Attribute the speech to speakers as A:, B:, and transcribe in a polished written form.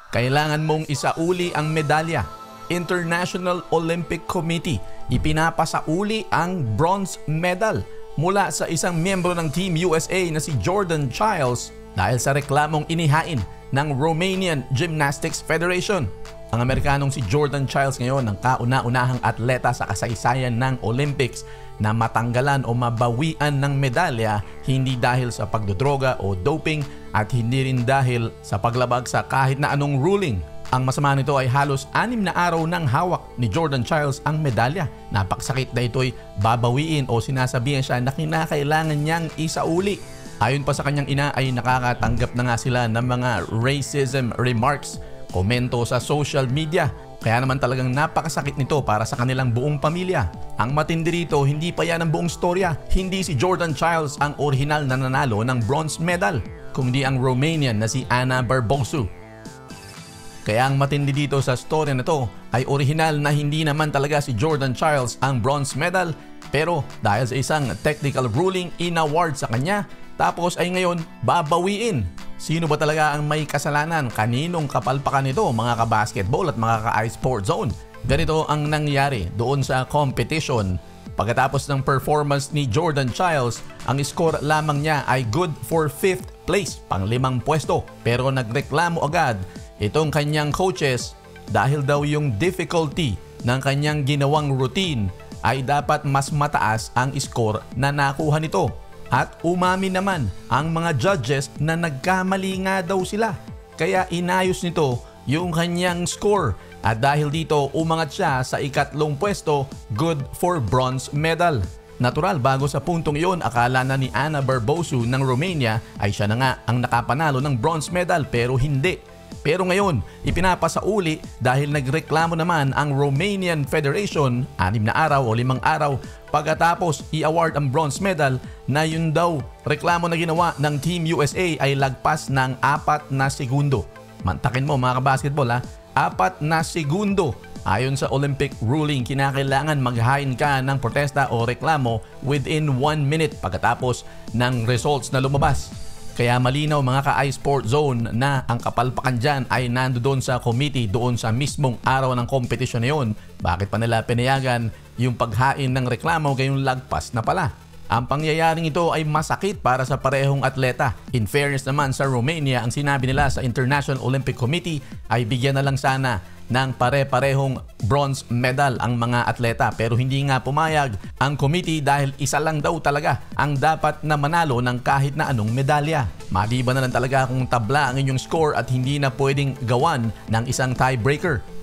A: Kailangan mong isauli ang medalya. International Olympic Committee, ipinapasauli ang bronze medal mula sa isang miyembro ng Team USA na si Jordan Chiles dahil sa reklamong inihain ng Romanian Gymnastics Federation. Ang Amerikanong si Jordan Chiles ngayon ang kauna-unahang atleta sa kasaysayan ng Olympics na matanggalan o mabawian ng medalya hindi dahil sa pagdodroga o doping at hindi rin dahil sa paglabag sa kahit na anong ruling. Ang masama nito ay halos 6 na araw nang hawak ni Jordan Chiles ang medalya. Napakasakit na ito'y babawiin o sinasabihan siya na kinakailangan niyang isauli. Ayon pa sa kanyang ina ay nakakatanggap na nga sila ng mga racism remarks, komento sa social media. Kaya naman talagang napakasakit nito para sa kanilang buong pamilya. Ang matindi rito, hindi pa yan ang buong storya. Hindi si Jordan Chiles ang orihinal na nanalo ng bronze medal, kundi ang Romanian na si Ana Barbosu. Kaya ang matindi dito sa storya na to ay orihinal na hindi naman talaga si Jordan Chiles ang bronze medal, pero dahil sa isang technical ruling inaward sa kanya, tapos ay ngayon babawiin. Sino ba talaga ang may kasalanan? Kaninong kapalpakan nito, mga ka-basketball at mga ka-iSport Zone? Ganito ang nangyari doon sa competition. Pagkatapos ng performance ni Jordan Chiles, ang score lamang niya ay good for 5th place, pang-5 pwesto. Pero nagreklamo agad itong kanyang coaches dahil daw yung difficulty ng kanyang ginawang routine ay dapat mas mataas ang score na nakuha nito. At umami naman ang mga judges na nagkamali nga daw sila. Kaya inayos nito yung kanyang score. At dahil dito umangat siya sa 2nd pwesto, good for bronze medal. Natural, bago sa puntong iyon, akala na ni Ana Barbosu ng Romania ay siya na nga ang nakapanalo ng bronze medal, pero hindi. Pero ngayon, ipinapasauli dahil nagreklamo naman ang Romanian Federation 6 na araw o 5 araw pagkatapos i-award ang bronze medal na yun daw reklamo na ginawa ng Team USA ay lagpas ng 4 na segundo. Mantakin mo mga kabasketball ha, 4 na segundo. Ayon sa Olympic ruling, kinakailangan maghain ka ng protesta o reklamo within 1 minute pagkatapos ng results na lumabas. Kaya malinaw mga ka-iSport Zone na ang kapalpakan dyan ay nandoon sa committee doon sa mismong araw ng competition na yun. Bakit pa nila pinayagan yung paghain ng reklamo ngayong lagpas na pala? Ang pangyayaring ito ay masakit para sa parehong atleta. In fairness naman sa Romania, ang sinabi nila sa International Olympic Committee ay bigyan na lang sana ng pare-parehong bronze medal ang mga atleta, pero hindi nga pumayag ang committee dahil isa lang daw talaga ang dapat na manalo ng kahit na anong medalya. Maliban na lang talaga kung tabla ang inyong score at hindi na pwedeng gawan ng isang tiebreaker.